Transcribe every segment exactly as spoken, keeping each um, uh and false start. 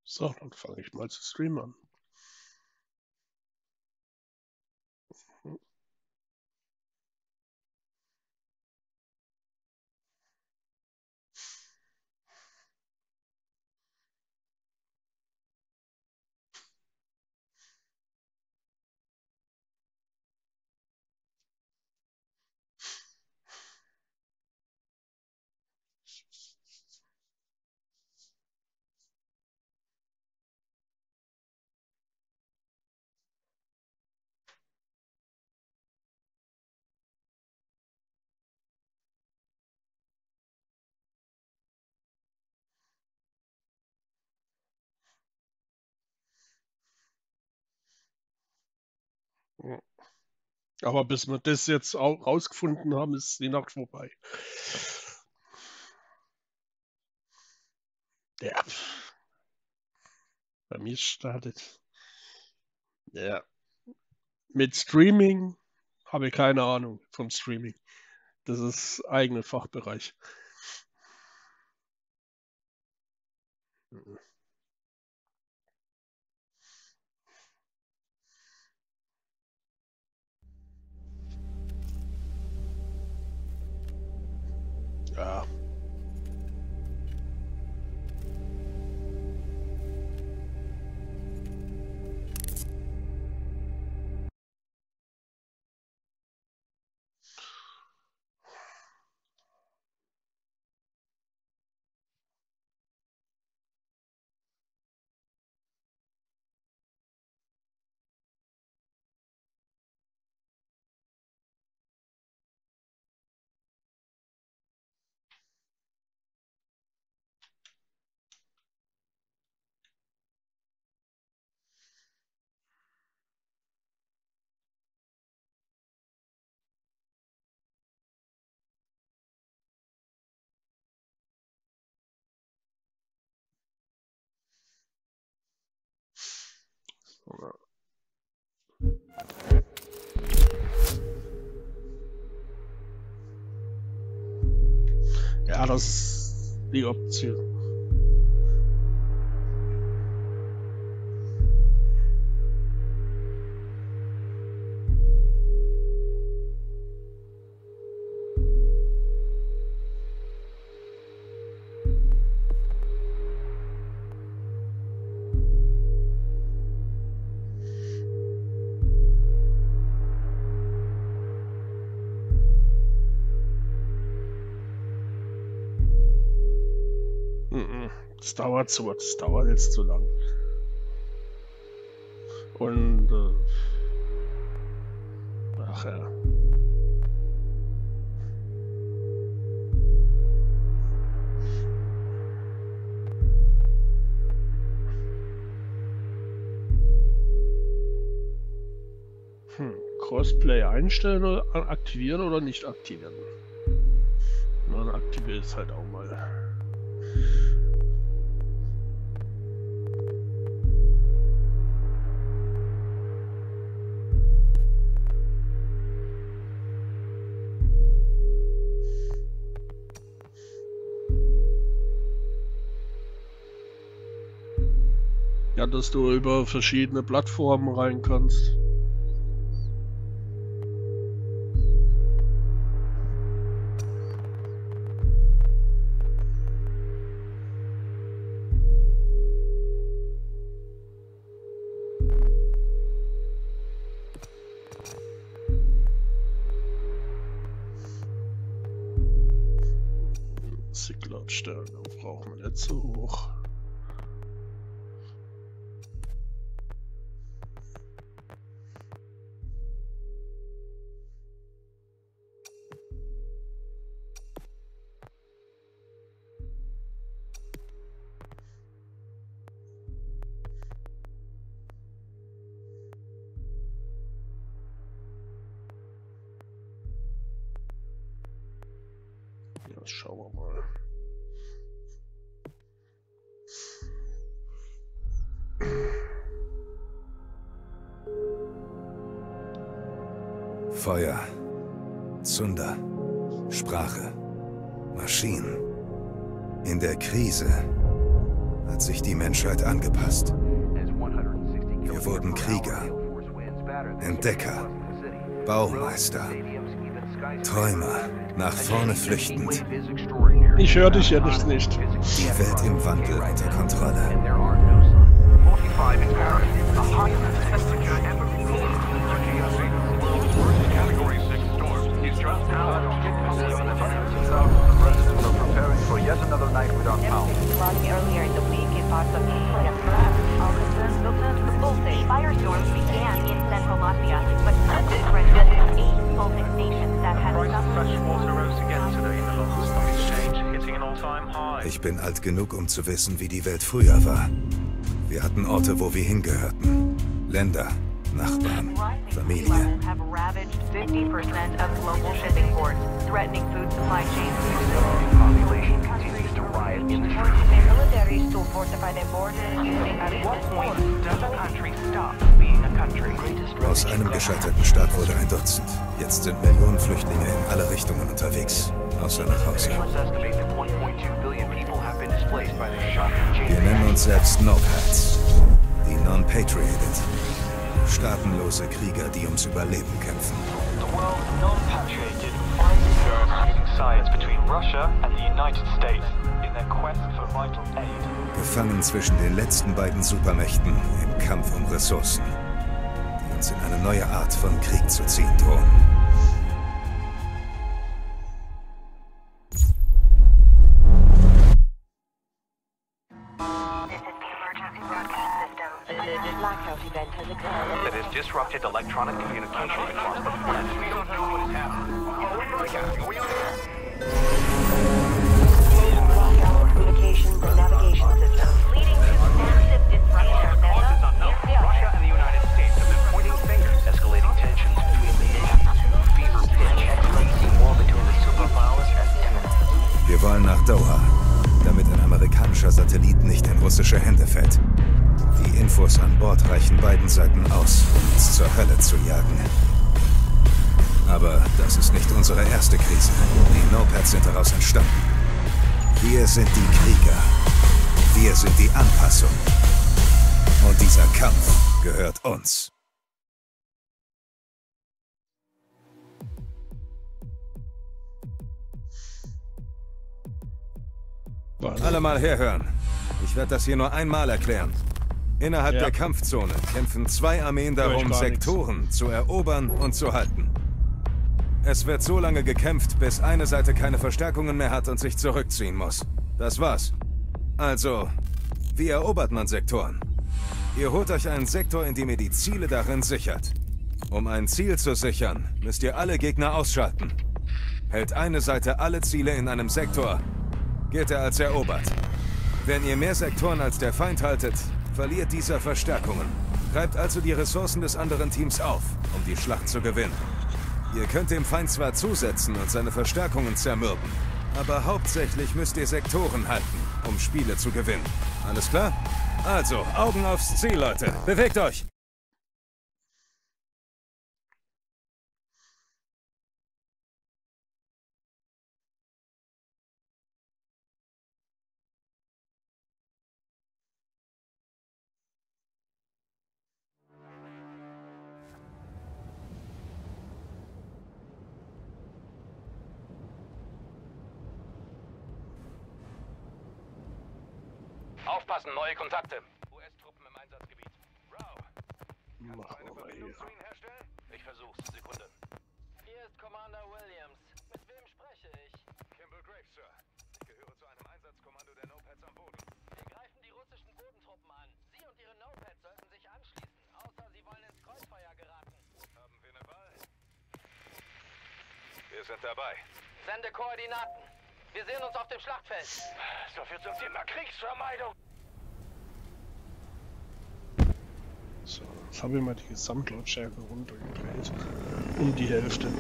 So, dann fange ich mal zu streamen an. Aber bis wir das jetzt auch rausgefunden haben, ist die Nacht vorbei. Ja. Bei mir startet. Ja. Mit Streaming habe ich keine Ahnung vom Streaming. Das ist eigener Fachbereich. Ja. Ja, das ist die Option. Das dauert zu, das dauert jetzt zu lang. Und äh, ach ja. Hm. Crossplay einstellen oder aktivieren oder nicht aktivieren? Na, dann aktiviere es halt auch mal. Ja, dass du über verschiedene Plattformen rein kannst. Lautstärke brauchen wir nicht so hoch. Ja, schauen wir mal. Feuer, Zunder, Sprache, Maschinen. In der Krise hat sich die Menschheit angepasst. Wir wurden Krieger, Entdecker, Baumeister, Träumer, nach vorne flüchtend. Ich höre dich ja nicht nicht. Die Welt im Wandel unter Kontrolle. Ich bin alt genug, um zu wissen, wie die Welt früher war. Wir hatten Orte, wo wir hingehörten. Länder, Nachbarn, Familie. Aus einem gescheiterten Staat wurde ein Dutzend. Jetzt sind Millionen Flüchtlinge in alle Richtungen unterwegs, außer nach Hause. Wir nennen uns selbst No-Pats, die Non-Patrioted. Staatenlose Krieger, die ums Überleben kämpfen. Gefangen zwischen den letzten beiden Supermächten im Kampf um Ressourcen, die uns in eine neue Art von Krieg zu ziehen drohen. That has disrupted electronic communication across the planet. We don't know what is happening. Communications and navigation systems leading to massive disruption. Russia and the United States have been pointing fingers, escalating tensions between the nations to fever pitch. The war between the superpowers as imminent. Wir wollen nach Doha, damit ein amerikanischer Satellit nicht in russische Hände fällt. Die Infos an Bord reichen beiden Seiten aus, um uns zur Hölle zu jagen. Aber das ist nicht unsere erste Krise. Die No-Pats sind daraus entstanden. Wir sind die Krieger. Wir sind die Anpassung. Und dieser Kampf gehört uns. Alle mal herhören. Ich werde das hier nur einmal erklären. Innerhalb ja. der Kampfzone kämpfen zwei Armeen darum, Sektoren nichts. zu erobern und zu halten. Es wird so lange gekämpft, bis eine Seite keine Verstärkungen mehr hat und sich zurückziehen muss. Das war's. Also, wie erobert man Sektoren? Ihr holt euch einen Sektor, in dem ihr die Ziele darin sichert. Um ein Ziel zu sichern, müsst ihr alle Gegner ausschalten. Hält eine Seite alle Ziele in einem Sektor, gilt er als erobert. Wenn ihr mehr Sektoren als der Feind haltet, verliert dieser Verstärkungen. Treibt also die Ressourcen des anderen Teams auf, um die Schlacht zu gewinnen. Ihr könnt dem Feind zwar zusetzen und seine Verstärkungen zermürben, aber hauptsächlich müsst ihr Sektoren halten, um Spiele zu gewinnen. Alles klar? Also, Augen aufs Ziel, Leute. Bewegt euch! Aufpassen, neue Kontakte. U S-Truppen im Einsatzgebiet. Rau. Mach mal hier. Herstellen? Ich versuch's. Sekunde. Hier ist Commander Williams. Mit wem spreche ich? Kimball Graves, Sir. Ich gehöre zu einem Einsatzkommando der No-Pats am Boden. Wir greifen die russischen Bodentruppen an. Sie und ihre No-Pats sollten sich anschließen, außer sie wollen ins Kreuzfeuer geraten. Haben wir eine Wahl? Wir sind dabei. Sende Koordinaten. Wir sehen uns auf dem Schlachtfeld. So viel zum Thema Kriegsvermeidung. So, jetzt habe ich mal die Gesamtlautstärke runtergedreht. Um die Hälfte.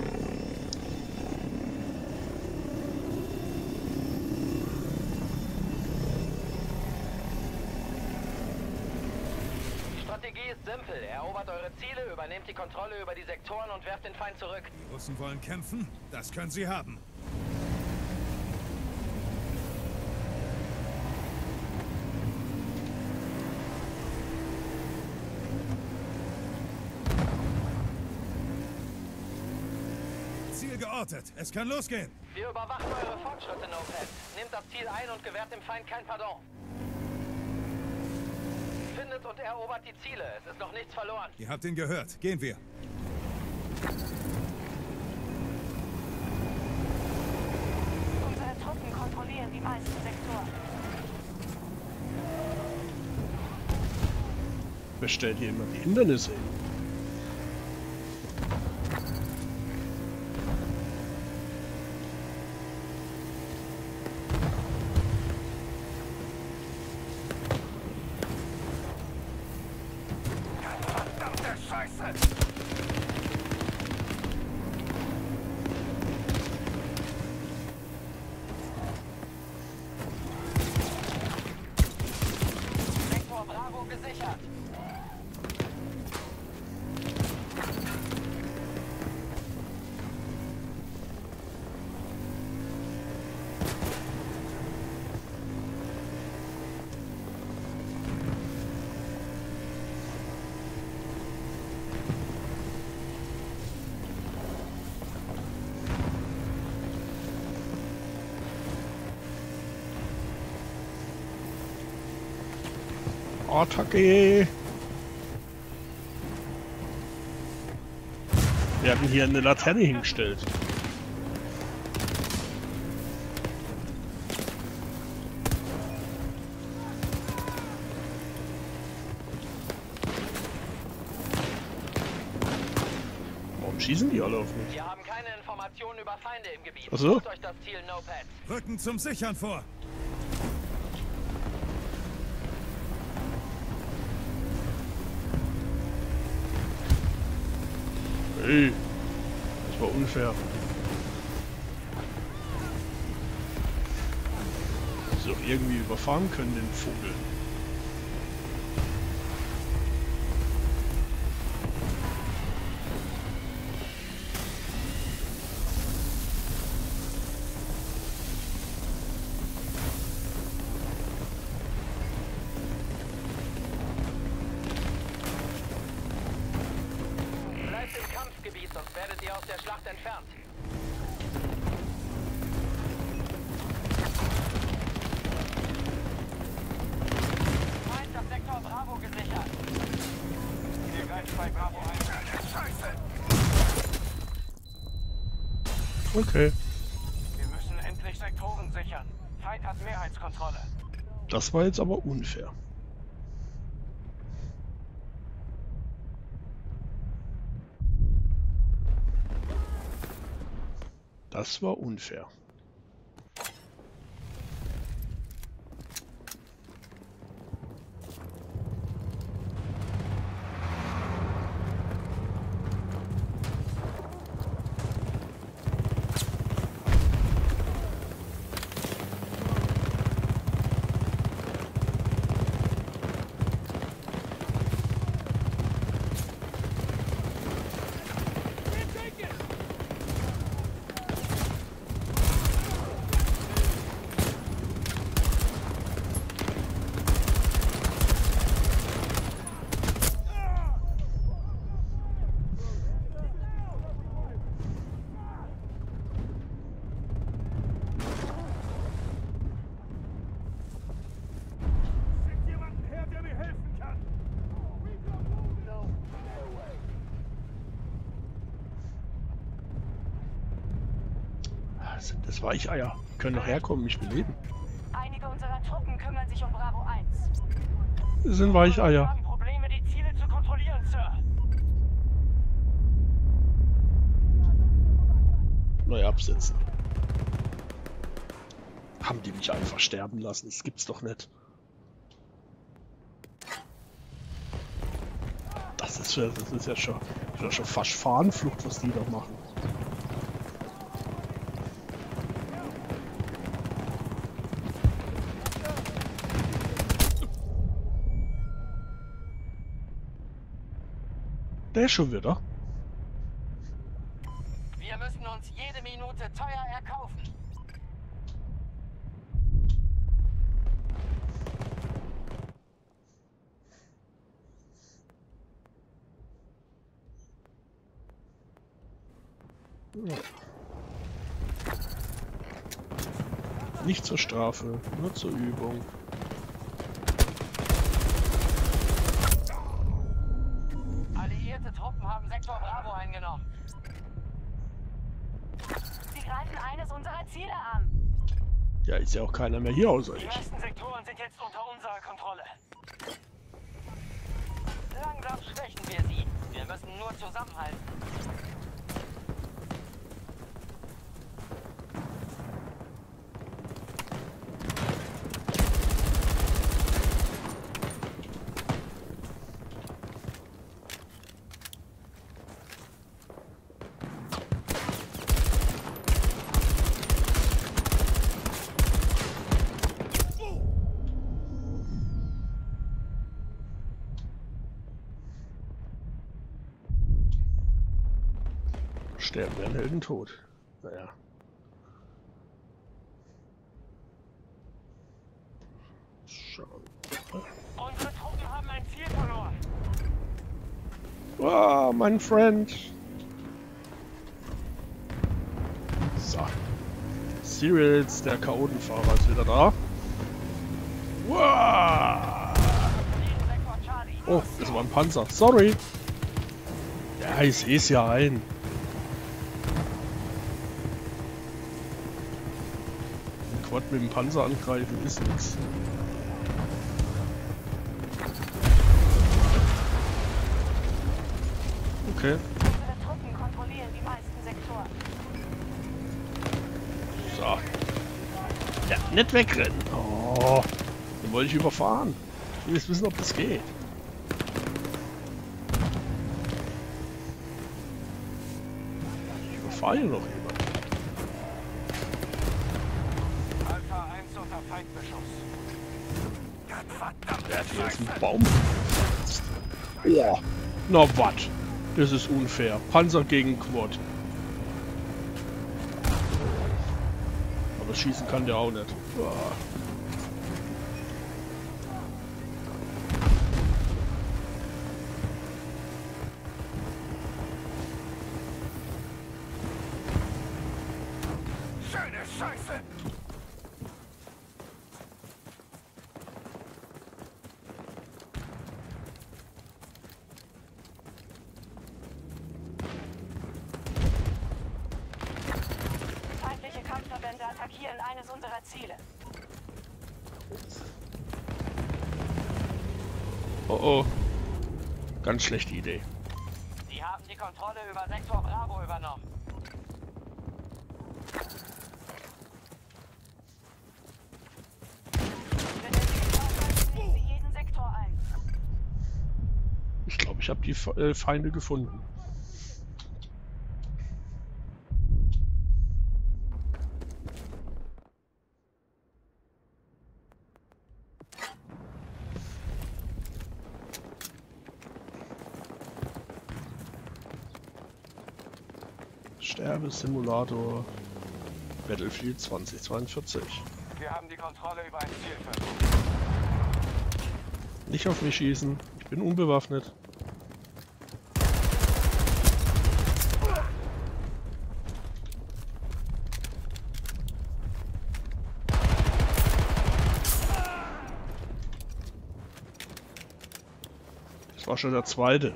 Die Strategie ist simpel. Erobert eure Ziele, übernehmt die Kontrolle über die Sektoren und werft den Feind zurück. Die Russen wollen kämpfen? Das können sie haben. Ziel geortet. Es kann losgehen. Wir überwachen eure Fortschritte, No-Pad. Nehmt das Ziel ein und gewährt dem Feind kein Pardon. Findet und erobert die Ziele. Es ist noch nichts verloren. Ihr habt ihn gehört. Gehen wir. Unsere Truppen kontrollieren die meisten Sektoren. Wer stellt hier immer die Hindernisse hin? Verdammte Scheiße! Sektor Bravo gesichert. Attacke! Wir haben hier eine Laterne hingestellt. Warum schießen die alle auf mich? Wir haben keine Informationen über Feinde im Gebiet. Ach so. Sucht euch das Ziel, No-Pad. Rücken zum Sichern vor. Hey, das war unfair. So irgendwie überfahren können den Vogel. Bleibt im Kampfgebiet, sonst werdet ihr aus der Schlacht entfernt. Feind das Sektor Bravo gesichert. Wir greifen bei Bravo ein. Scheiße! Okay, Wir müssen endlich Sektoren sichern. Feind hat Mehrheitskontrolle. das war jetzt aber unfair. Das war unfair. Schickt jemanden her, der mir helfen kann. Das sind das Weicheier. Die können doch herkommen, mich beleben. Einige unserer Truppen kümmern sich um Bravo eins. Das sind Wir Weicheier. haben Probleme, die Ziele zu kontrollieren, Sir. Neu absetzen. Haben die mich einfach sterben lassen? Das gibt's doch nicht. Das ist, ja- das ist ja schon, das ist ja schon fast Fahnenflucht, was die da machen. Der schon wieder. Wir müssen uns jede Minute teuer erkaufen. Ja. Nicht zur Strafe, nur zur Übung. Alliierte Truppen haben Sektor Bravo eingenommen. Sie greifen eines unserer Ziele an. Ja, ist ja auch keiner mehr hier außer Die ich. meisten Sektoren sind jetzt unter unserer Kontrolle. Langsam schwächen wir sie. Wir müssen nur zusammenhalten. Sterben werden Helden tot. Naja. Schauen. Unsere Truppen haben ein Ziel verloren. Ah, mein Freund. So. Serials, der Chaotenfahrer, ist wieder da. Wow. Sektor Charlie. Oh, das war ein Panzer. Sorry. Ja, ich sehe es ja ein. Ein Quad mit dem Panzer angreifen ist nichts. Okay. Unsere Truppen kontrollieren die meisten Sektoren. So. Ja, nicht wegrennen. Oh, den wollte ich überfahren. Ich will jetzt wissen, ob das geht. Ich überfahre hier noch jemanden. Alpha eins unter Feindbeschuss. Der hat hier jetzt einen Baum. Oh, na wat? Das ist unfair. Panzer gegen Quad. Aber schießen kann der auch nicht. Oh. Schöne Scheiße! Feindliche Kampfverbände attackieren eines unserer Ziele. Oh oh. Ganz schlechte Idee. Sie haben die Kontrolle über Sektor Bravo übernommen. Wenn es geht, nehmen Sie jeden Sektor ein. Ich glaube, ich habe die Fe- äh, Feinde gefunden. Sterbesimulator Battlefield zweitausendzweiundvierzig. Wir haben die Kontrolle über ein Ziel verloren. Nicht auf mich schießen, ich bin unbewaffnet. Das war schon der zweite.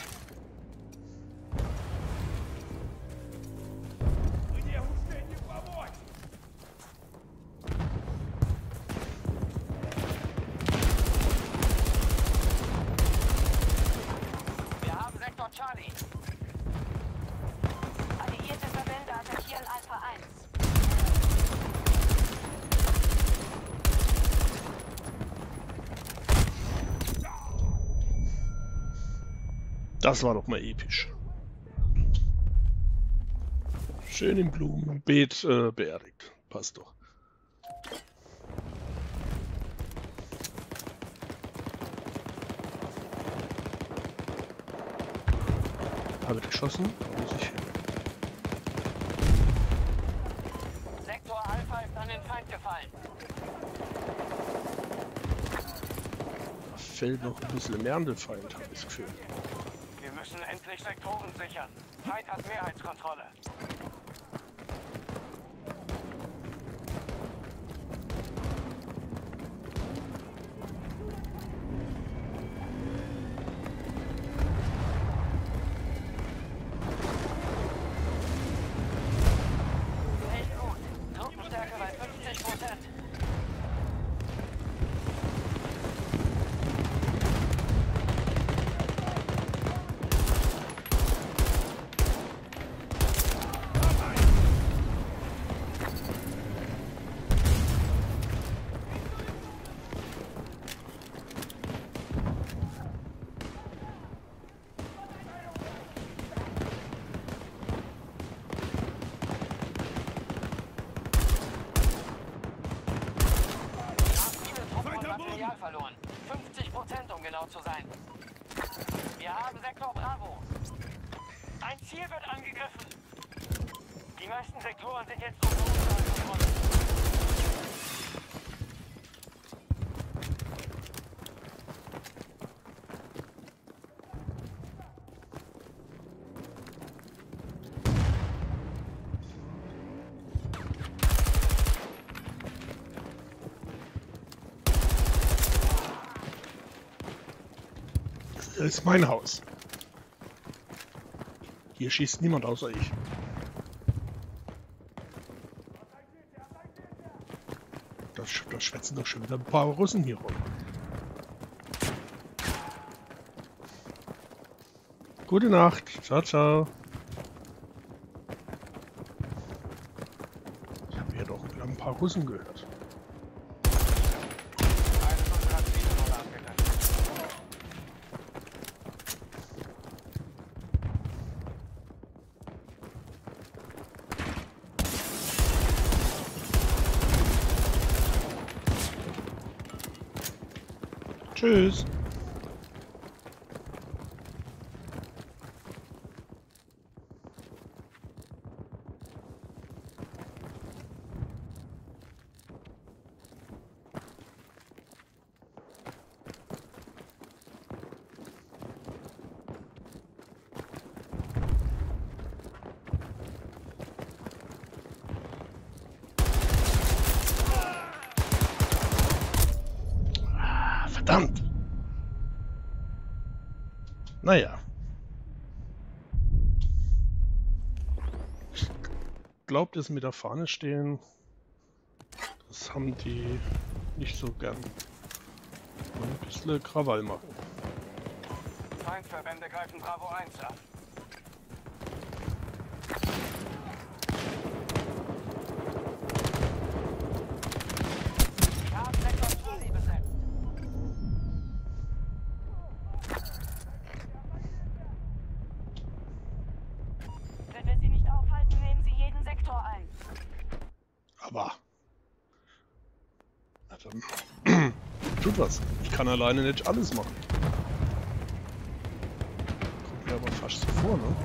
Wir haben Sektor Charlie. Alliierte Verbände attackieren Alpha eins. Das war doch mal episch. Schön im Blumenbeet äh, beerdigt. Passt doch. Habe ich geschossen? Muss ich hin. Sektor Alpha ist an den Feind gefallen. Da fehlt noch ein bisschen mehr an den Feind, habe ich das Gefühl. Wir müssen endlich Sektoren sichern. Feind hat Mehrheitskontrolle. zu sein. Wir haben Sektor Bravo. Ein Ziel wird angegriffen. Die meisten Sektoren sind jetzt unter unserer Kontrolle. Das ist mein Haus. Hier schießt niemand außer ich. Da, da schwätzen doch schon wieder ein paar Russen hier rum. Gute Nacht. Ciao, ciao. Ich habe hier doch wieder ein paar Russen gehört. Eines unserer Ziele wurde abgegriffen. Tschüss. Verdammt! Naja. Ich glaube, das mit der Fahne stehen, das haben die nicht so gern. Und ein bisschen Krawall machen. Feindverbände greifen Bravo eins an. Wir haben Sektor Charlie besetzt. Wenn wir sie nicht aufhalten, nehmen sie jeden Sektor ein. Aber... Na dann... Tut was. Ich kann alleine nicht alles machen. Kommt mir aber fast so vor, ne?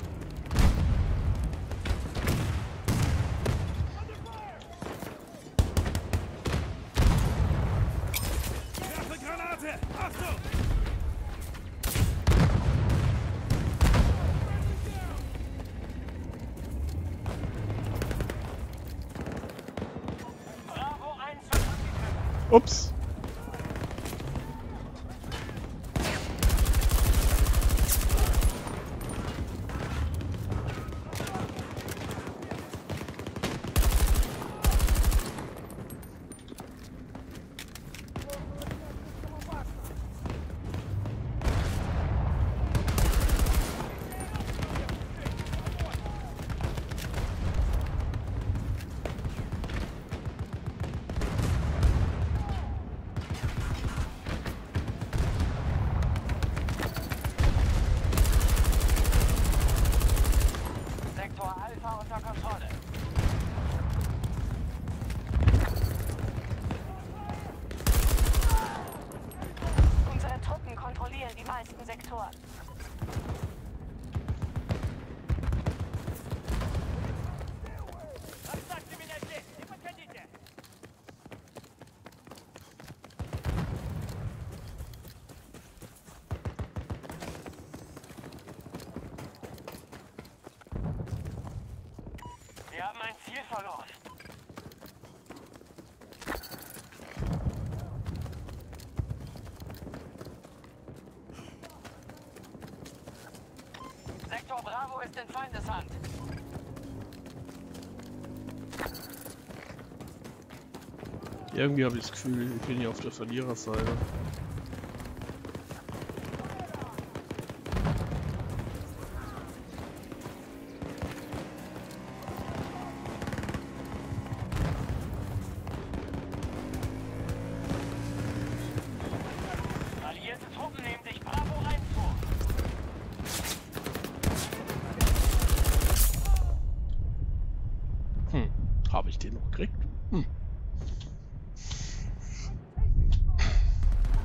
Werfe Granate! Achtung! Bravo eins wird angegriffen. Ups! Sektor Alpha unter Kontrolle. Unsere Truppen kontrollieren die meisten Sektoren. Wir haben ein Ziel verloren. Sektor Bravo ist in Feindeshand. Irgendwie habe ich das Gefühl, ich bin hier auf der Verliererseite. Alliierte Truppen nehmen sich Bravo eins vor. Hm, habe ich den noch gekriegt? Hm.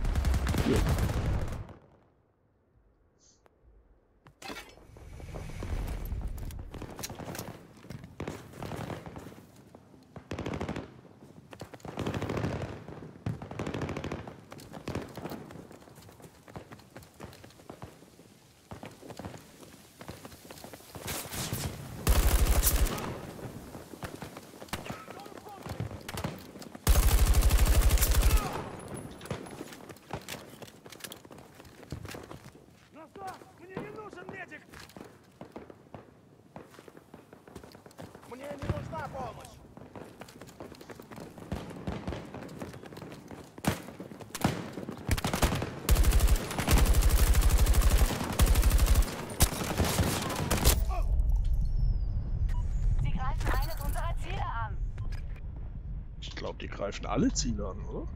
нужен медик! Мне не нужна помощь! Sie greifen eines unserer Ziele an. Ich glaube, die greifen alle Ziele an, oder?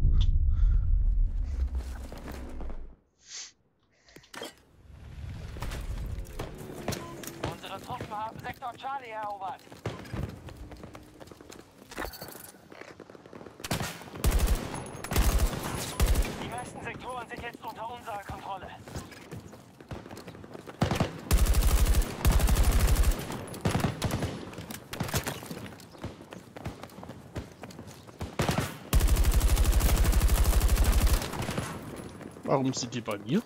Unsere Truppen haben Sektor Charlie erobert. Die meisten Sektoren sind jetzt unter unserer Kontrolle. Warum sind die bei mir?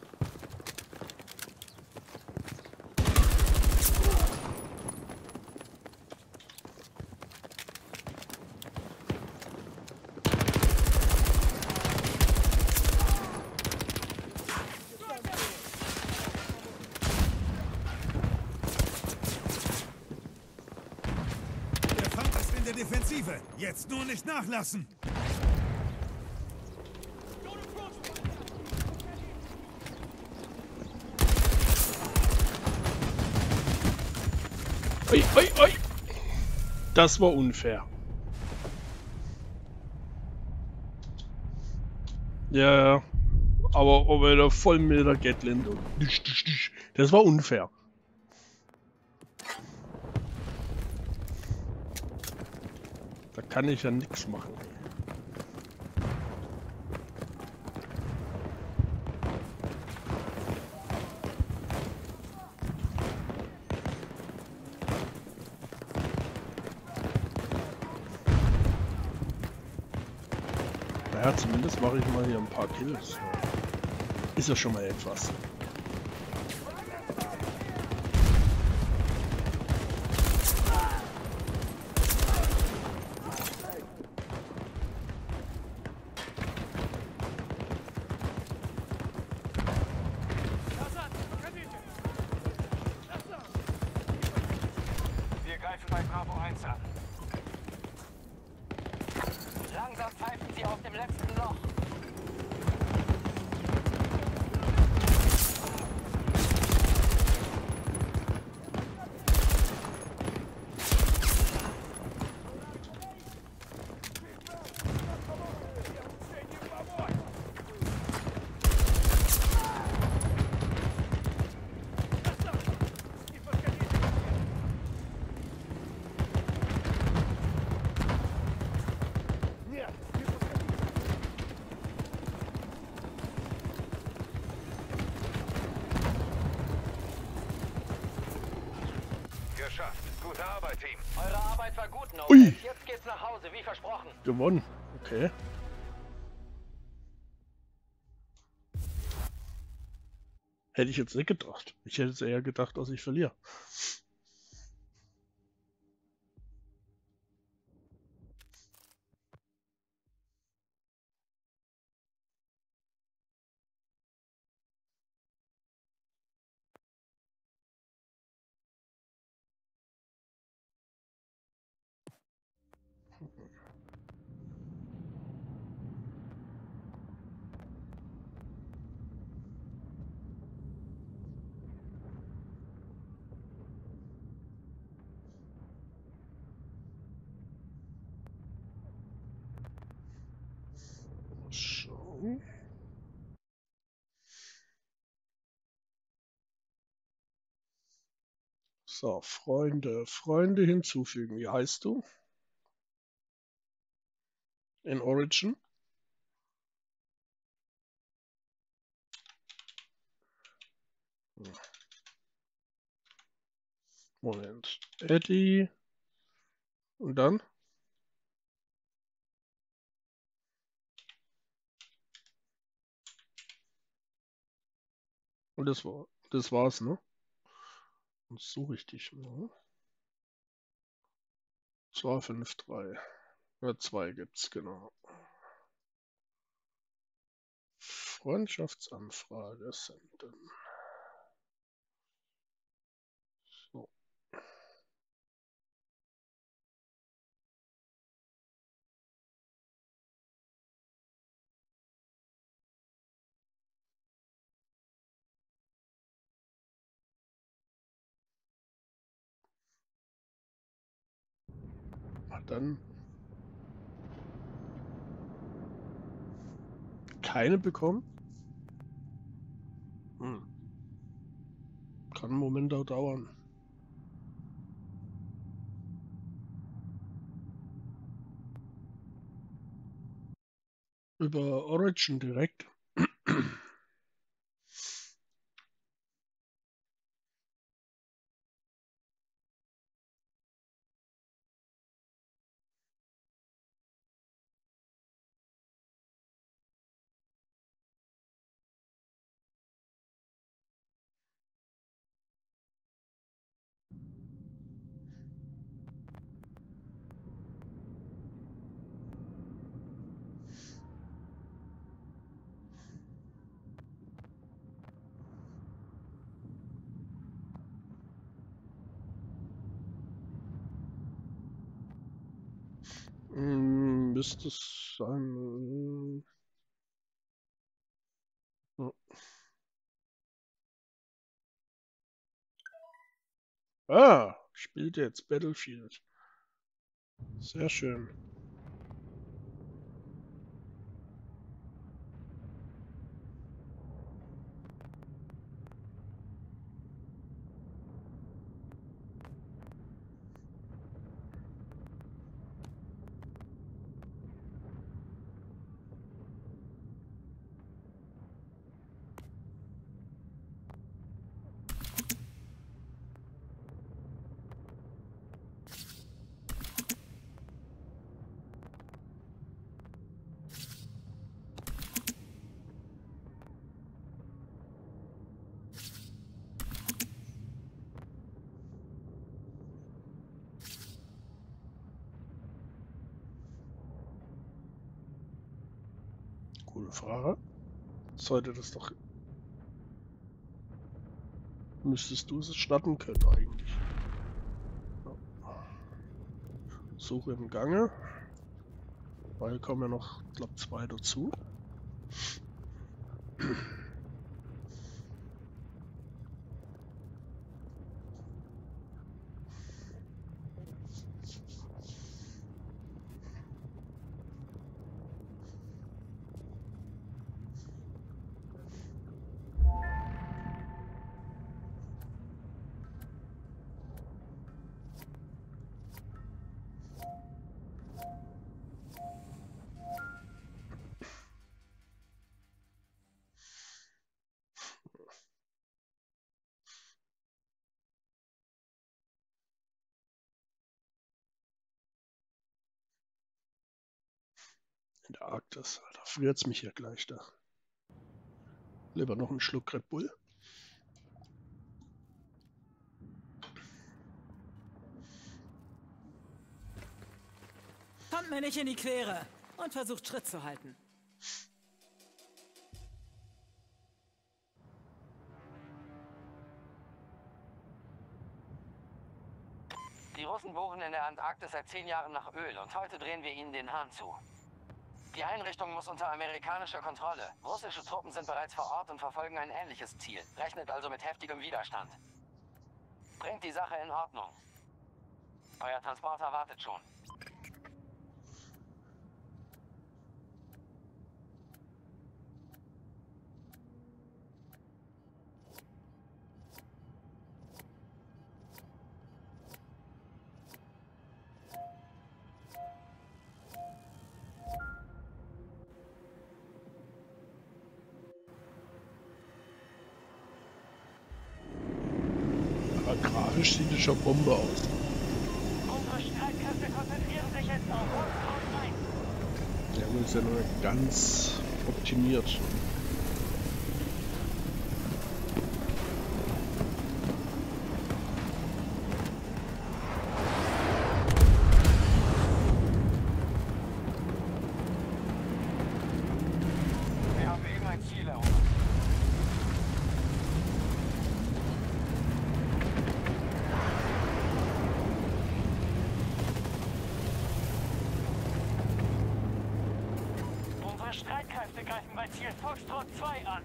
Der Feind ist in der Defensive. Jetzt nur nicht nachlassen. Ui, ui, ui. Das war unfair. Ja, ja. Aber, aber der voll mit der Gatlin. Das war unfair. Da kann ich ja nichts machen. Naja, zumindest mache ich mal hier ein paar Kills. Ist ja schon mal etwas. Wir greifen bei Bravo eins an. Langsam pfeifen sie aus dem letzten Loch. Geschafft. Gute Arbeit, Team. Eure Arbeit war gut, No. Ui. Jetzt geht's nach Hause, wie versprochen. Gewonnen. Okay. Hätte ich jetzt nicht gedacht. Ich hätte jetzt eher gedacht, dass ich verliere. So. So, Freunde, Freunde hinzufügen. Wie heißt du? In Origin? Moment. Eddie. Und dann? Und das war, das war's, ne? Und so richtig, ne? zwei fünf drei. Ja, zwei gibt's, genau. Freundschaftsanfrage senden. Dann keine bekommen. Hm. Kann einen Moment auch dauern. Über Origin direkt. Hm, müsste es sein. Ja. Ah, spielt jetzt Battlefield. Sehr schön. Coole Frage. Sollte das doch... Müsstest du es starten können eigentlich. Ja. Suche im Gange. Weil kommen ja noch, ich glaube, zwei dazu. In der Arktis, Alter, friert's mich hier gleich da. Lieber noch einen Schluck Red Bull. Kommt mir nicht in die Quere und versucht Schritt zu halten. Die Russen bohren in der Antarktis seit zehn Jahren nach Öl und heute drehen wir ihnen den Hahn zu. Die Einrichtung muss unter amerikanischer Kontrolle. Russische Truppen sind bereits vor Ort und verfolgen ein ähnliches Ziel. Rechnet also mit heftigem Widerstand. Bringt die Sache in Ordnung. Euer Transporter wartet schon. Grafisch sieht es schon Bombe aus. Unsere Streitkräfte konzentrieren sich jetzt auf Foxtrot eins. Der ist ja nur ganz optimiert. Wir haben eben ein Ziel erobert. Unsere Streitkräfte greifen bei Ziel Foxtrot zwei an.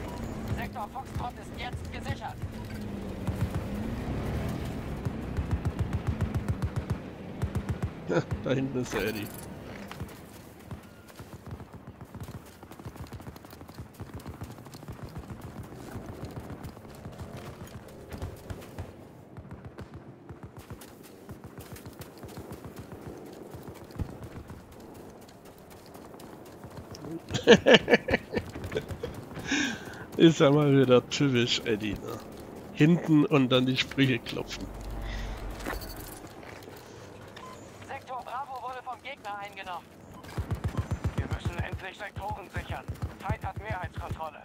Sektor Foxtrot ist jetzt gesichert. Da hinten ist der Eddie. Ist ja mal wieder typisch Eddie, ne? Hinten und dann die Sprüche klopfen. Sektor Bravo wurde vom Gegner eingenommen. Wir müssen endlich Sektoren sichern. Feind hat Mehrheitskontrolle.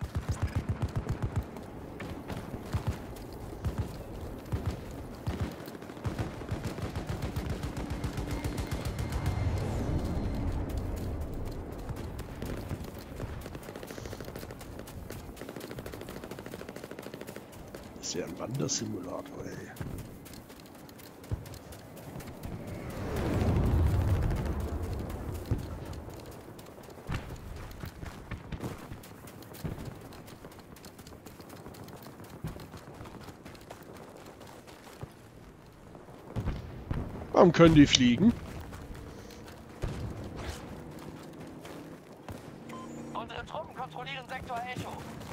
Das ist ja ein Wandersimulator, ey. Warum können die fliegen? Unsere Truppen kontrollieren Sektor Echo.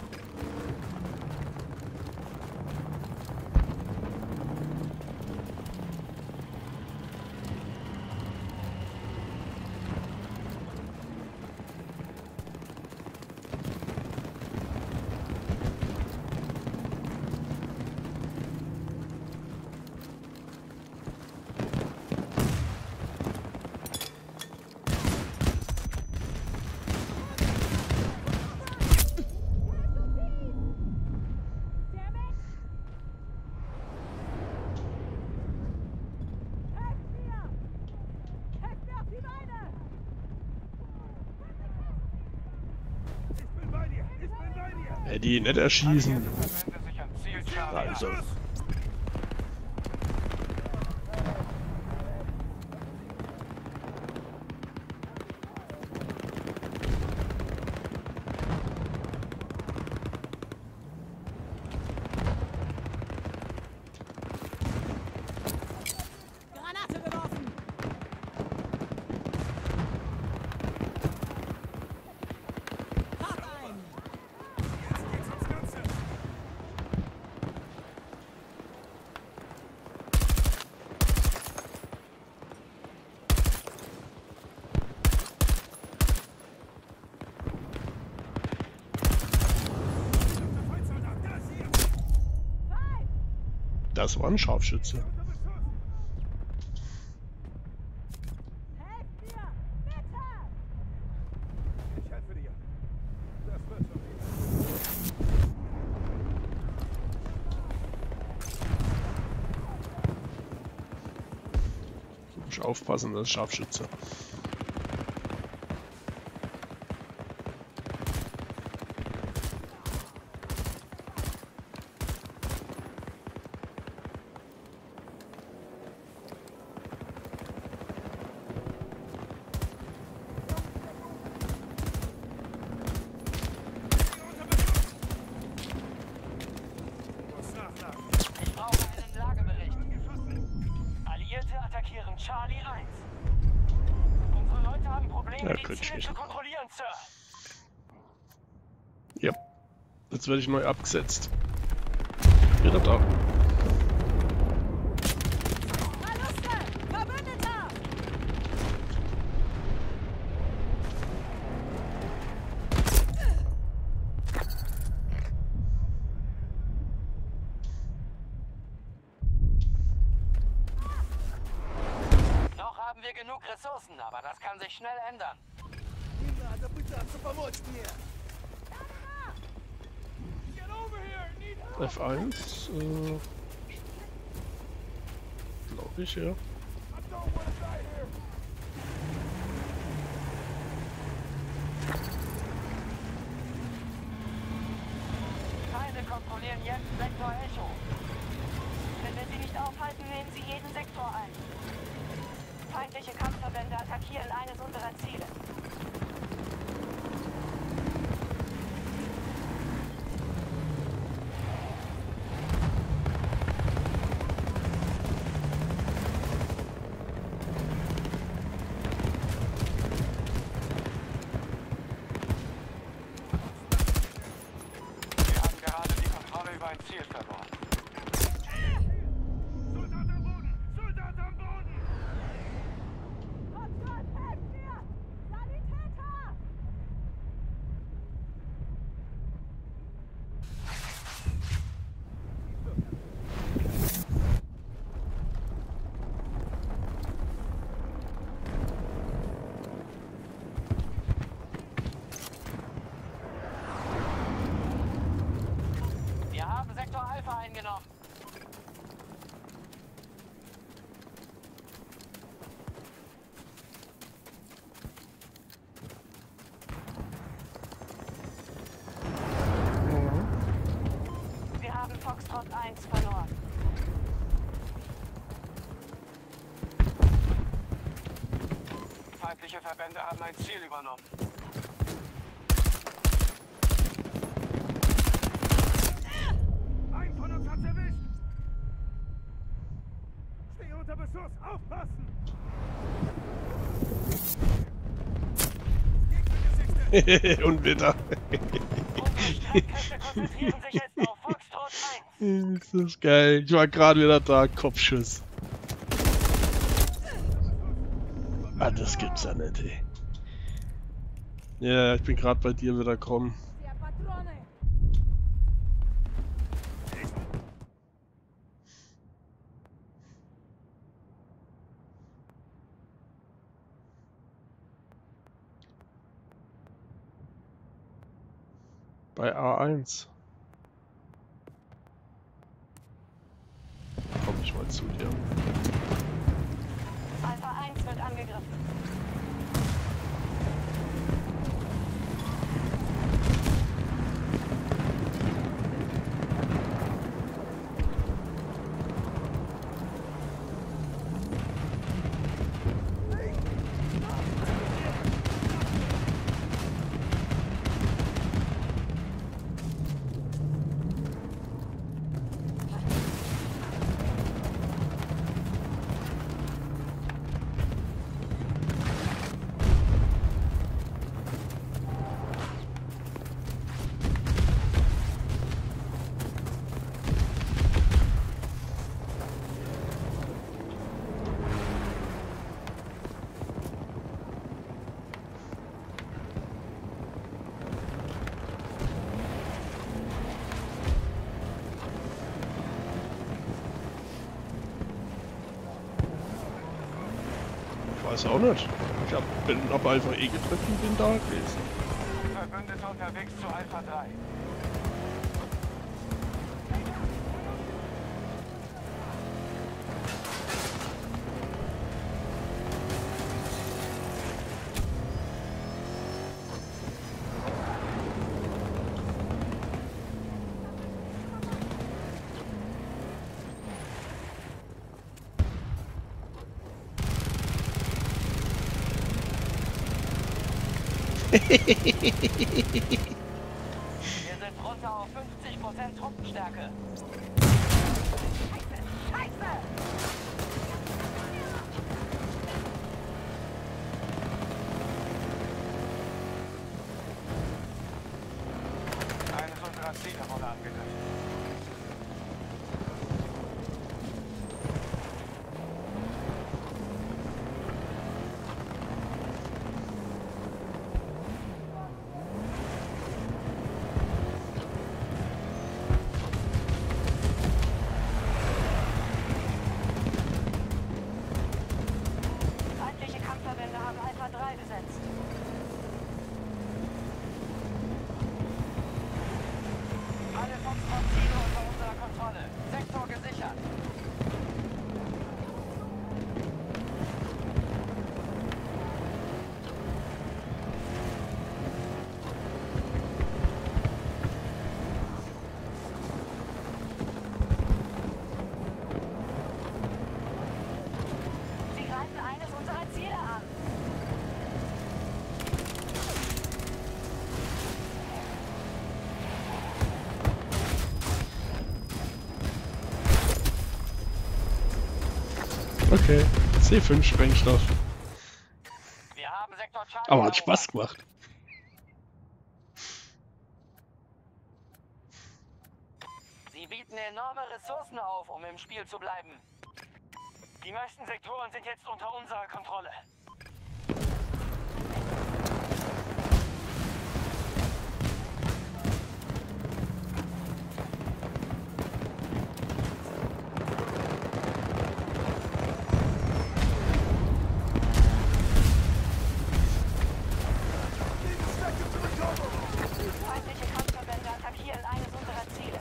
Eddie, nicht erschießen. Also. Granate geworfen! Hab einen! Das war ein Scharfschütze. Helft mir! Bitte! Ich helfe dir. Das wird schon wieder. Muss aufpassen, das ist Scharfschütze. Ich brauche einen Lagebericht. Alliierte attackieren Charlie eins. Unsere Leute haben Probleme, Ja, die könnte Ziele ich zu nicht. kontrollieren, Sir. Ja. Jetzt werde ich neu abgesetzt. Wieder da. Verluste! Verbündeter! Noch haben wir genug Ressourcen, aber das kann sich schnell ändern. F eins. Äh, Glaube ich, ja. Feinde kontrollieren jetzt Sektor Echo. Wenn wir sie nicht aufhalten, nehmen sie jeden Sektor ein. Feindliche Kampfverbände attackieren eines unserer Ziele. Sektor eins verloren. Feindliche Verbände haben ein Ziel übernommen. Ein von uns hat's erwischt! Stehe unter Beschuss! Aufpassen! Und wieder. Unsere Streitkräfte konzentrieren sich jetzt auf Foxtrot eins. Ist das geil. Ich war gerade wieder da. Kopfschuss. Ah, das gibt's ja nicht, ey. Ja, ich bin gerade bei dir wieder gekommen. Der Patrone. Bei A eins. Komm ich mal zu dir. Alpha eins wird angegriffen. Weiß auch nicht. Ich hab, bin hab einfach eh getroffen, bin da gewesen. Verbündete unterwegs zu Alpha drei. Wir sind runter auf fünfzig Prozent Truppenstärke. Eines unserer Ziele wurde angegriffen. Feindliche Kampfverbände haben Alpha drei besetzt. Alle Foxtrot-Ziele unter unserer Kontrolle. Sektor gesichert. Sie greifen eines unserer Ziele an. Okay. C fünf Sprengstoff. Wir haben Sektor Charlie. Aber hat Spaß gemacht. Sie bieten enorme Ressourcen auf, um im Spiel zu bleiben. Die meisten Sektoren sind jetzt unter unserer Kontrolle. Feindliche Kampfverbände attackieren eines unserer Ziele.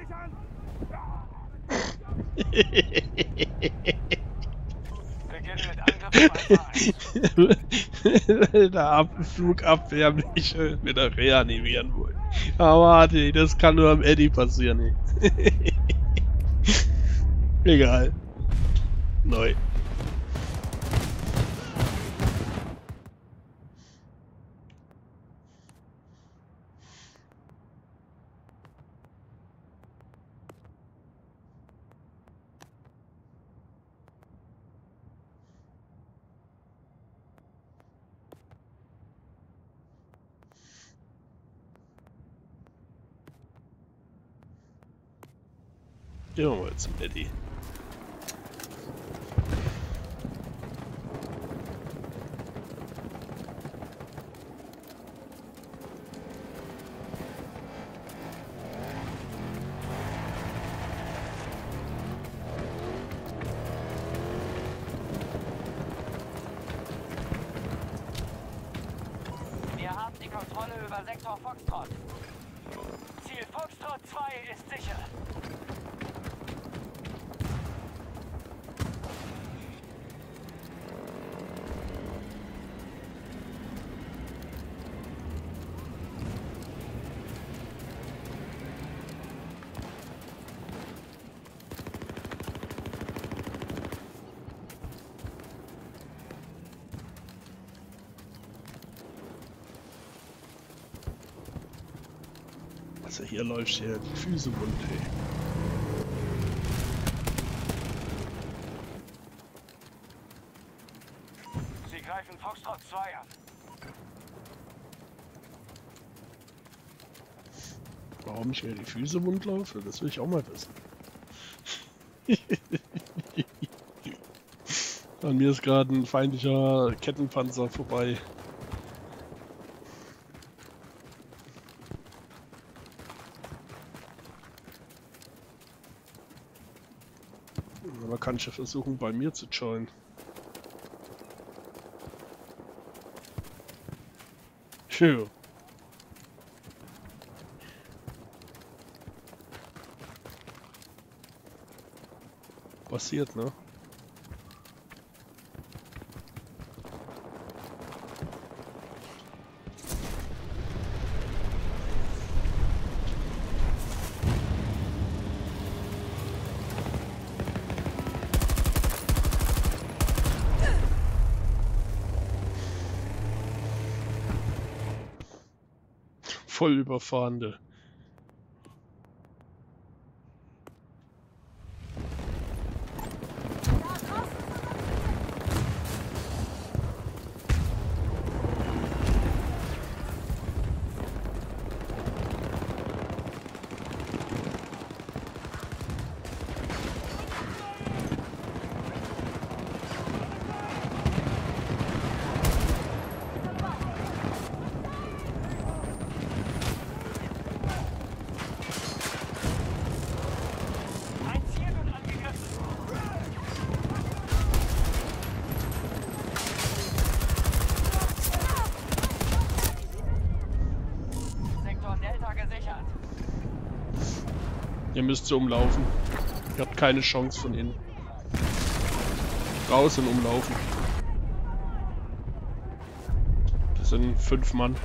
Beginnen mit Angriff auf Alpha eins. Der Ab Flugabwehr mich äh, wieder reanimieren wollen. Aber warte, das kann nur am Eddie passieren. Ey. Egal. Neu. Gehen wir mal zum Eddie. Wir haben die Kontrolle über Sektor Foxtrot. Ziel Foxtrot zwei ist sicher. Also hier läuft hier die Füße wund, ey. Sie greifen Foxtrot zwei an. Warum ich mir die Füße wund laufe, das will ich auch mal wissen. An mir ist gerade ein feindlicher Kettenpanzer vorbei. Aber kann ich ja versuchen, bei mir zu joinen. Tja. Passiert, ne? Voll überfahrende. Ein Ziel wird angegriffen. Sektor Delta gesichert. Ihr müsst so umlaufen. Ihr habt keine Chance von innen. Raus und umlaufen. Das sind fünf Mann.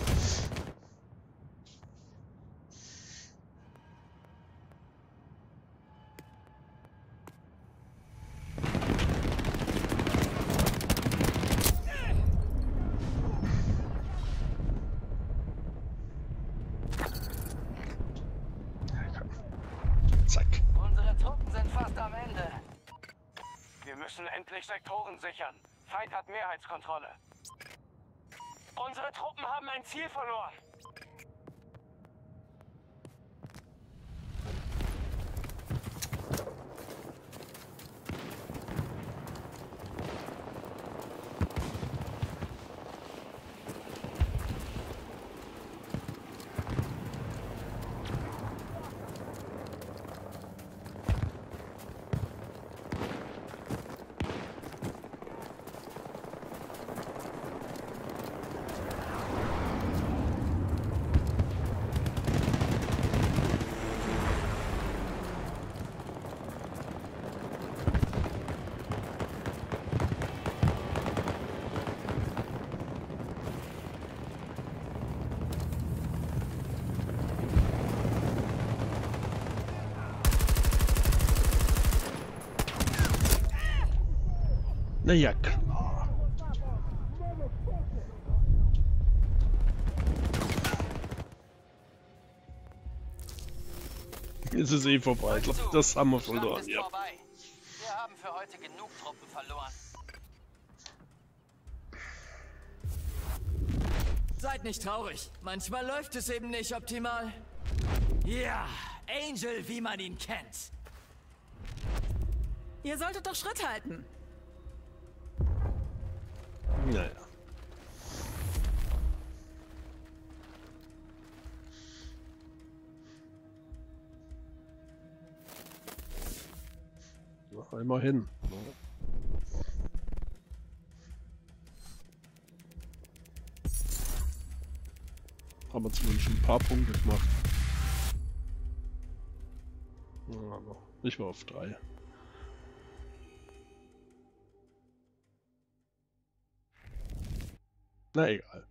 Zack. Unsere Truppen sind fast am Ende. Wir müssen endlich Sektoren sichern. Feind hat Mehrheitskontrolle. Unsere Truppen haben ein Ziel verloren. Na ja, klar. Es ist eh vorbei. Ich glaube, das haben wir verloren. Ja. Wir haben für heute genug Truppen verloren. Seid nicht traurig. Manchmal läuft es eben nicht optimal. Ja, Angel, wie man ihn kennt. Ihr solltet doch Schritt halten. Naja. Ja, immerhin. Haben wir zumindest schon ein paar Punkte gemacht. Ja, aber nicht mal auf drei. Na egal.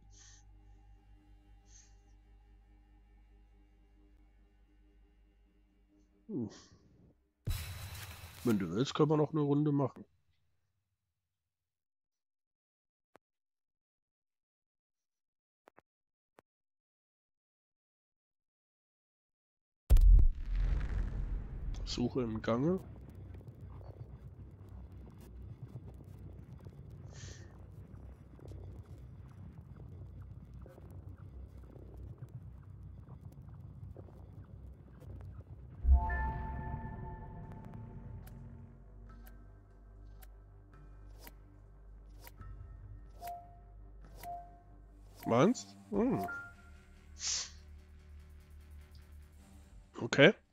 Hm. Wenn du willst, können wir noch eine Runde machen. Suche im Gange. Meinst? Hm. Okay.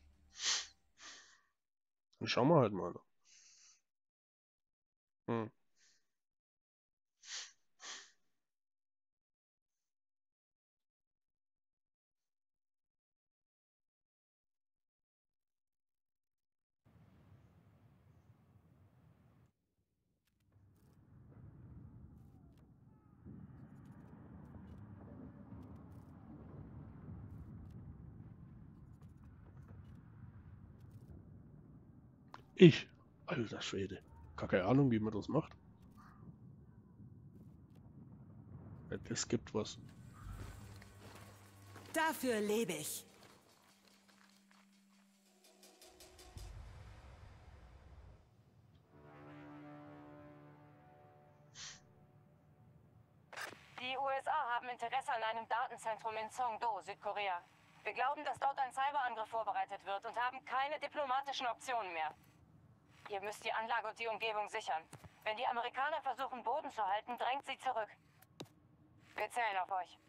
Dann schauen wir halt mal. Hm. Ich? Alter Schwede. Gar keine Ahnung, wie man das macht. Es gibt was. Dafür lebe ich. Die U S A haben Interesse an einem Datenzentrum in Songdo, Südkorea. Wir glauben, dass dort ein Cyberangriff vorbereitet wird und haben keine diplomatischen Optionen mehr. Ihr müsst die Anlage und die Umgebung sichern. Wenn die Amerikaner versuchen, Boden zu halten, drängt sie zurück. Wir zählen auf euch.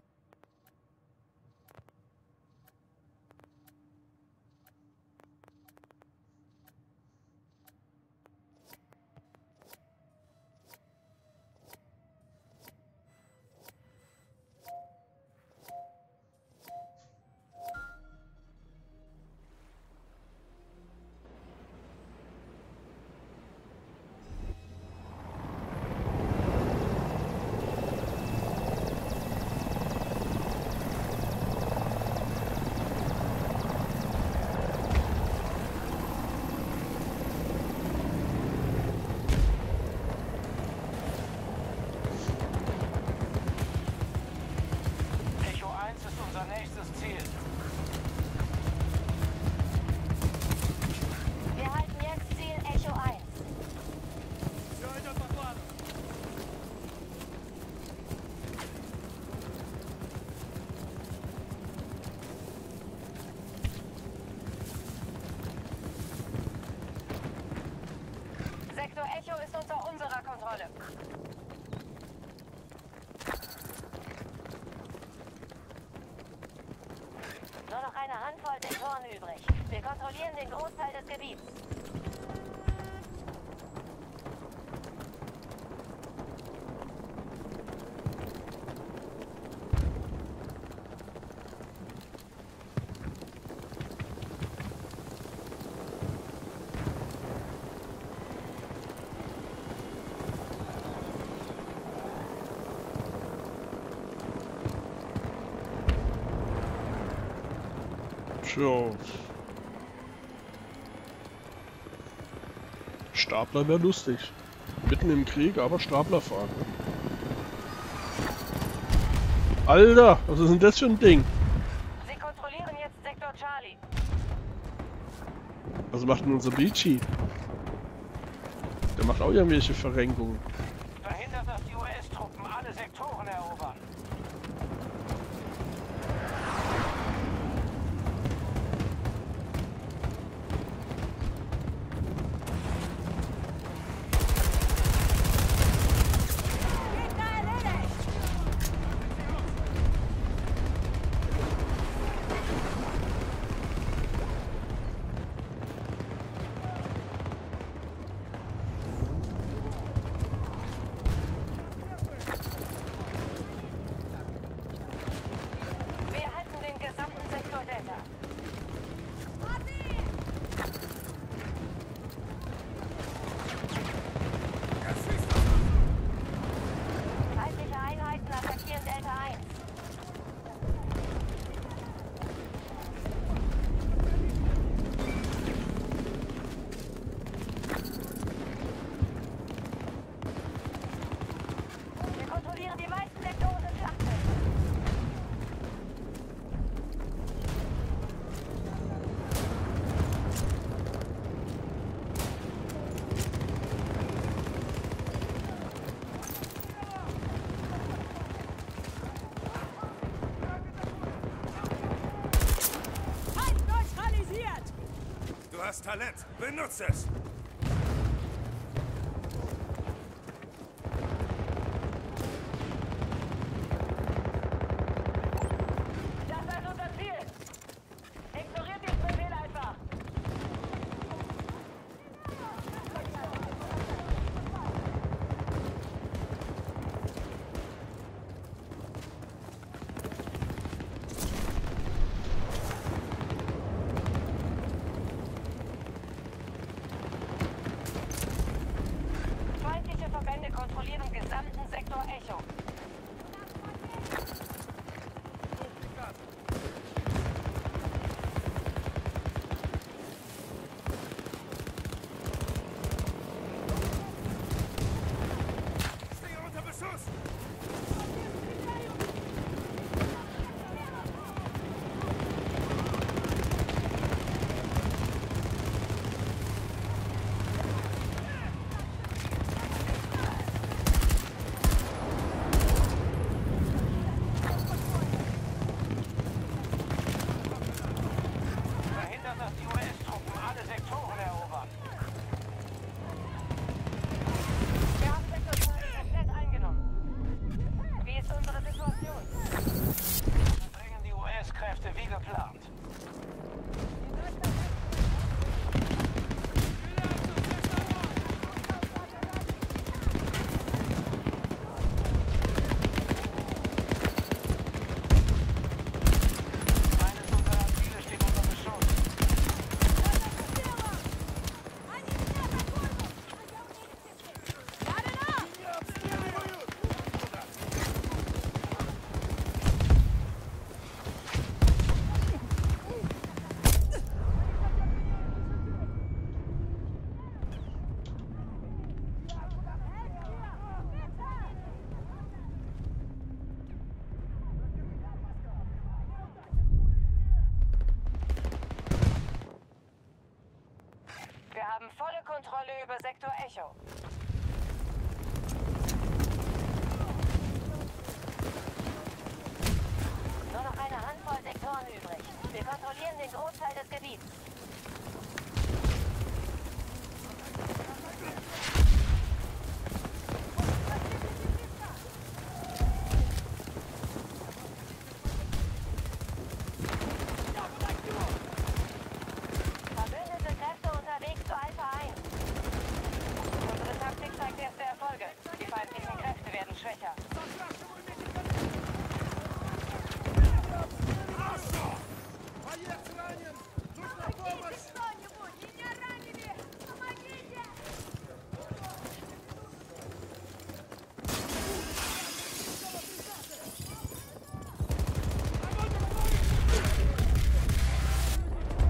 Wir halten jetzt Ziel Echo eins. Sektor Echo ist unter unserer Kontrolle. Nur noch eine Handvoll Sektoren übrig. Wir kontrollieren den Großteil des Gebiets. Tja. Stapler wäre lustig. Mitten im Krieg, aber Stapler fahren. Alter, was ist denn das für ein Ding? Sie kontrollieren jetzt Sektor Charlie. Was macht denn unser Beachy? Der macht auch irgendwelche Verrenkungen. Verhindert, dass die U S-Truppen alle Sektoren erobern. Du hast Talent. Benutze es. Das ist unser Ziel. Ignoriert den Befehl einfach. Feindliche Verbände kontrollieren gesamten Sektor Echo. Stehe unter Beschuss. Verhindert, dass die U S-Truppen alle Sektoren erobern. Wir haben Sektor Charlie komplett eingenommen. Wie ist unsere Situation? Bringen die U S-Kräfte wie geplant. Eines unserer Ziele steht unter Beschuss. Wir haben volle Kontrolle über Sektor Echo. Nur noch eine Handvoll Sektoren übrig. Wir kontrollieren den Großteil des Gebiets. Verbündete Kräfte unterwegs zu Alpha eins. Unsere Taktik zeigt erste Erfolge. Die feindlichen Kräfte werden schwächer.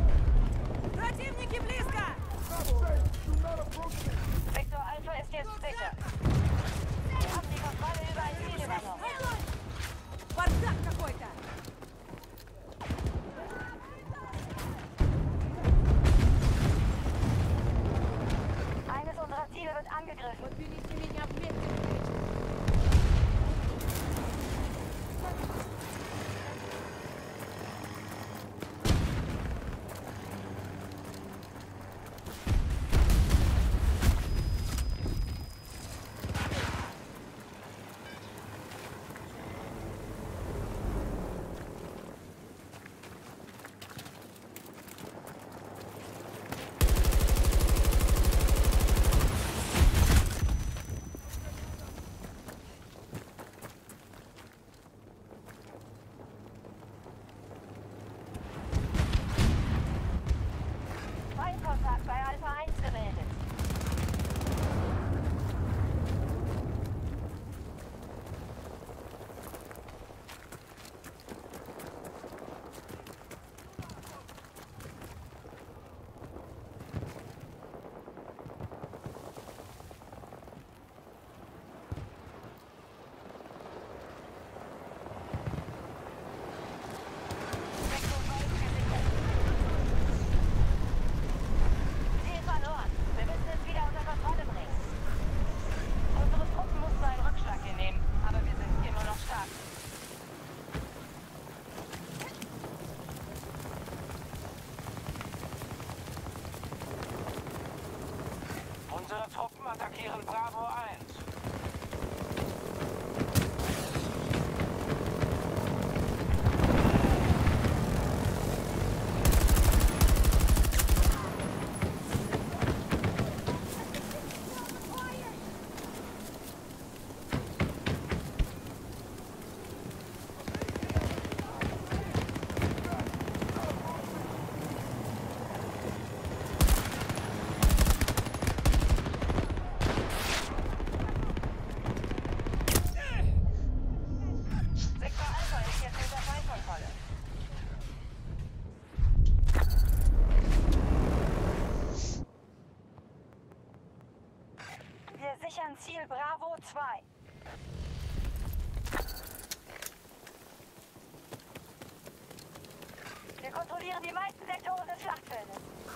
Sektor Alpha ist jetzt sicher. attackieren Bravo eins. Wir sichern Ziel Bravo zwei. Wir kontrollieren die meisten Sektoren des Schlachtfeldes.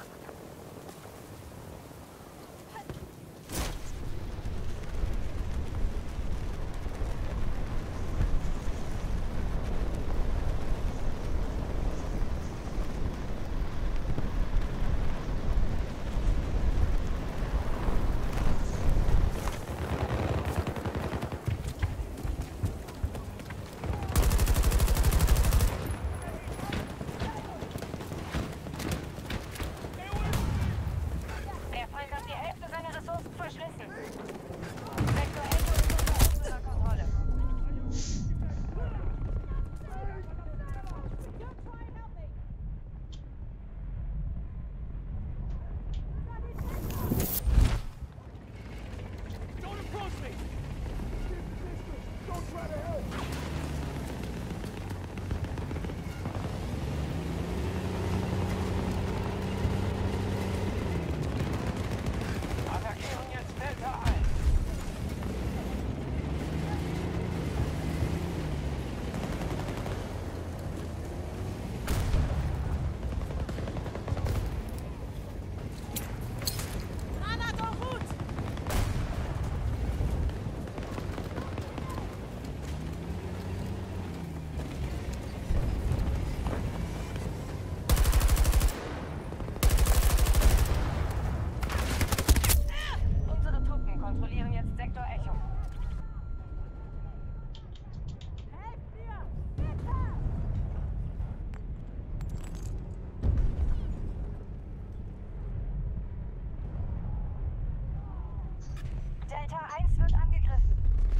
Delta eins wird angegriffen.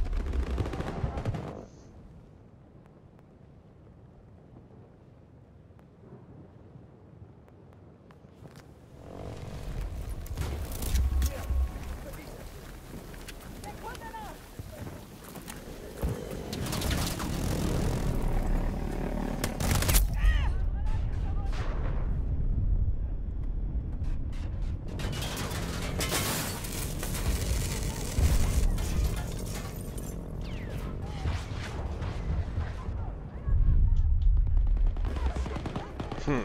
Hm.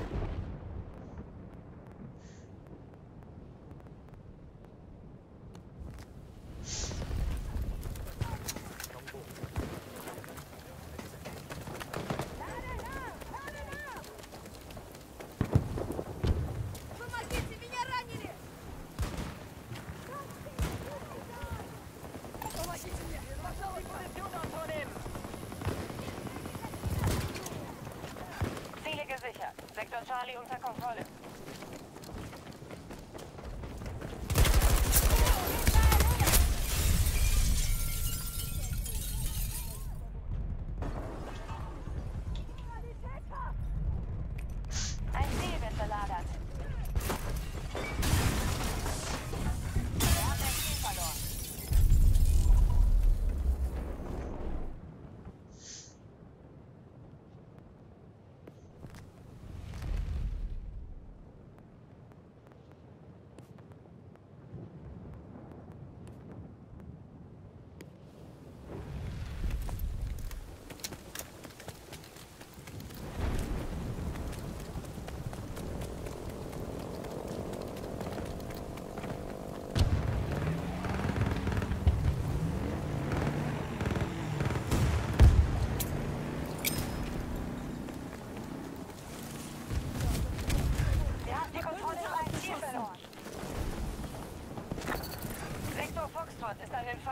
Ziele gesichert. Sektor Charlie unter Kontrolle. Ein Ziel wird belagert. Wir haben ein Ziel verloren.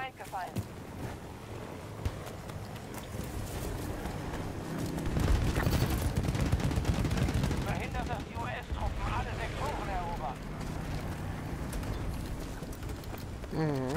Feind gefallen. Verhindert, dass die U S-Truppen alle Sektoren erobern. Mhm.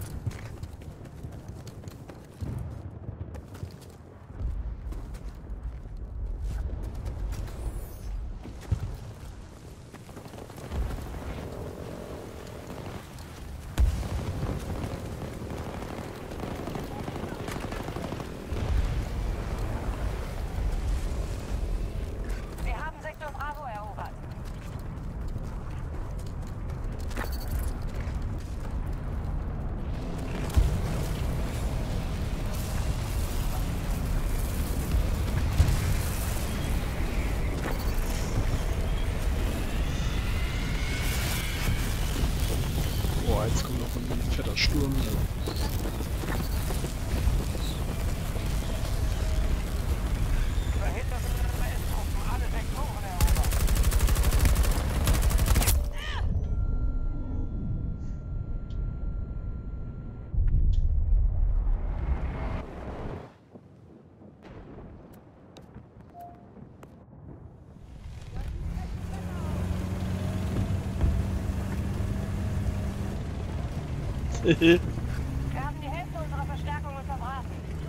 Wir haben Sektor Bravo erobert. Boah, jetzt kommt noch ein fetter Sturm. Verhindert, dass die U S-Truppen alle Sektoren erobern. Wir haben die Hälfte unserer Verstärkungen verbraten.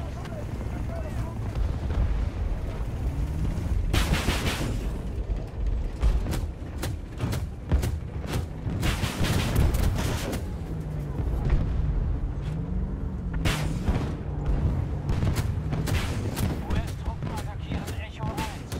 U S-Truppen attackieren Echo eins.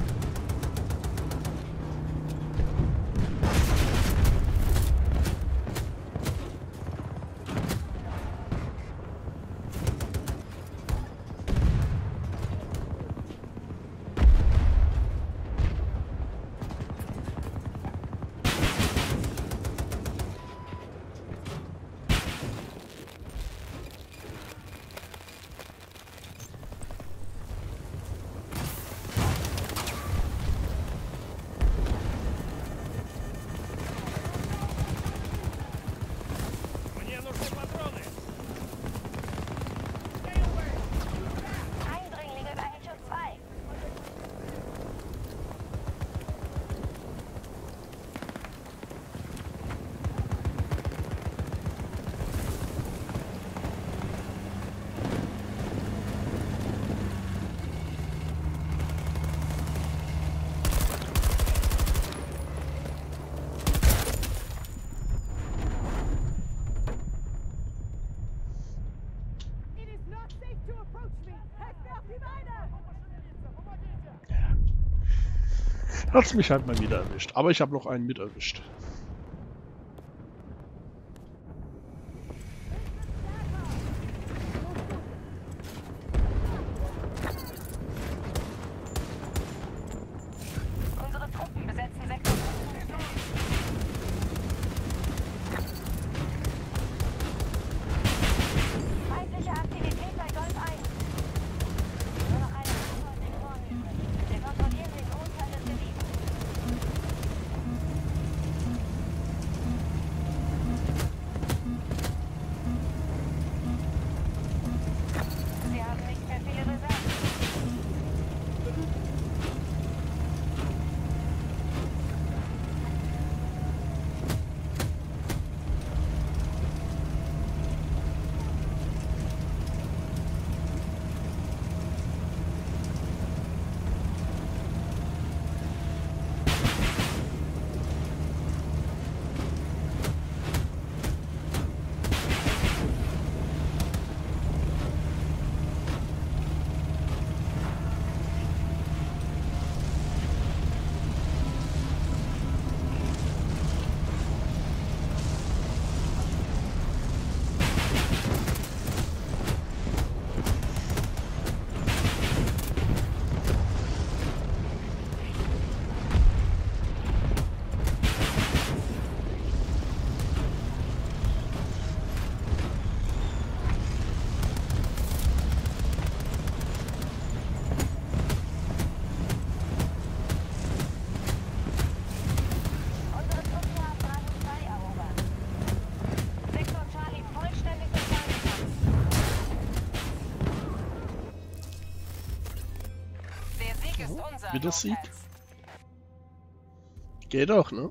Eindringlinge bei Echo zwei. Hat's mich halt mal wieder erwischt. Aber ich habe noch einen mit erwischt. Unsere Truppen besetzen Sektor. Feindliche Aktivität bei Golf eins. Nur noch eine Handvoll Sektoren übrig. Wir kontrollieren den Großteil des Gebiets. das sieht. Geht auch, ne?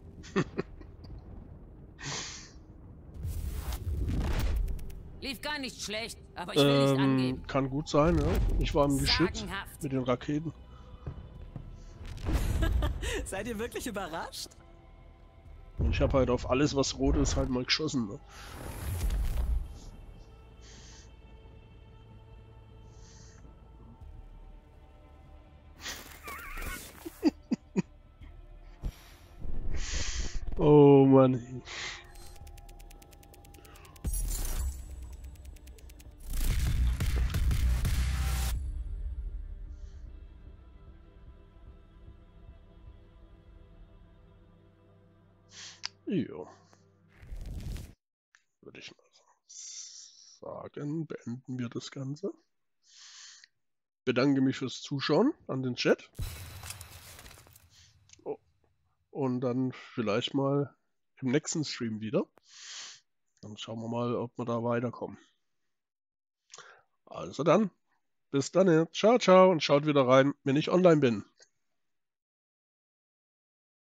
Lief gar nicht schlecht, aber ich will nicht angeben. Ähm, kann gut sein, ja. Ich war im Geschütz Sagenhaft. mit den Raketen. Seid ihr wirklich überrascht? Und ich habe halt auf alles, was rot ist, halt mal geschossen, ne? Oh Mann. Ja. Würde ich mal sagen, beenden wir das Ganze. Bedanke mich fürs Zuschauen an den Chat. Oh. Und dann vielleicht mal im nächsten Stream wieder. Dann schauen wir mal, ob wir da weiterkommen. Also dann, bis dann. Ciao, ciao und schaut wieder rein, wenn ich online bin.